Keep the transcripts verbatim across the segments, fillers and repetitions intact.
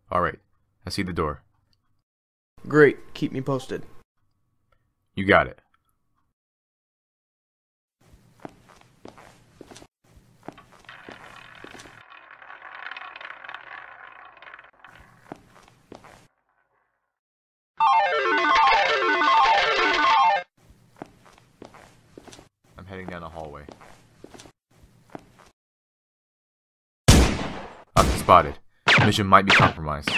Alright, I see the door. Great, keep me posted. You got it. I'm heading down the hallway. I've been spotted. Mission might be compromised.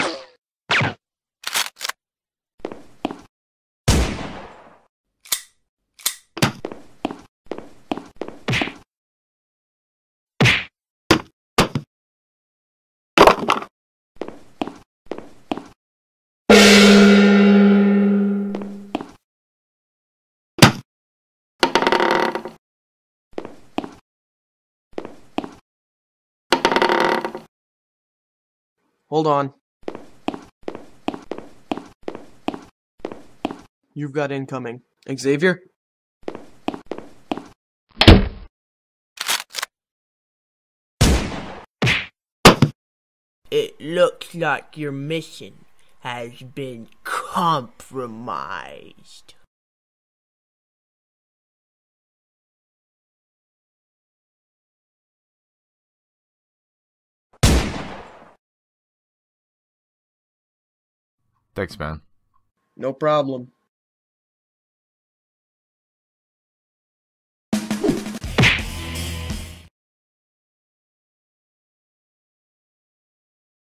Hold on. You've got incoming. Xavier? It looks like your mission has been compromised. Thanks, man. No problem.